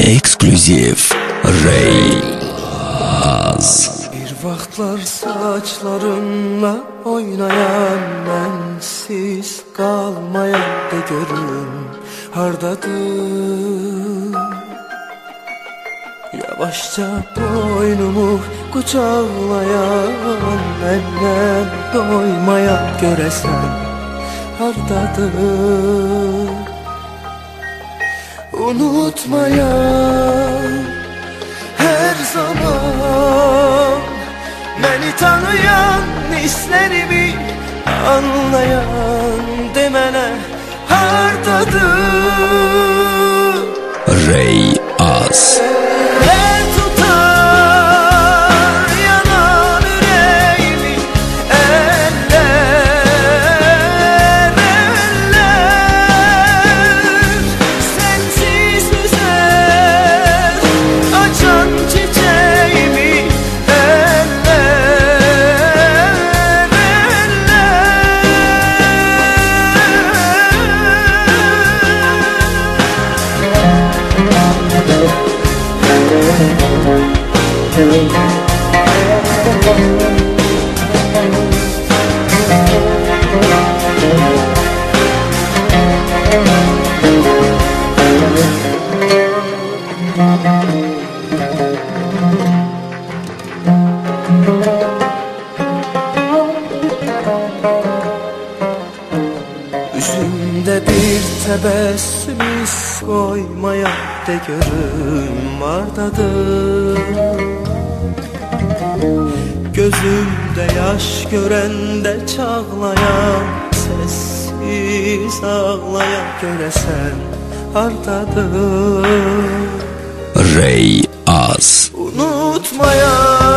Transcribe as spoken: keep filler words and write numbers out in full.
Ekskluziv Ray Az. Bir vaxtlar saçlarınla oynayan mənsiz qalmayan de görüm hardadır. Yavaşça boynumu qucaqlayan məndən doymayan görəsən hardadır. Unutmayan her zaman beni tanıyan, hislerimi anlayan demene hardadır. Ray Az. Eller tutar yanan yüreğimi, eller, eller sensiz üzer açan çiçeğimi, eller, yüzümde bir tebessüm iz koymaya de görüm hardadır. Gözümde yaş görende çağlayan, sessiz ağlayan göresen hardadır. Ray Az. Unutmayan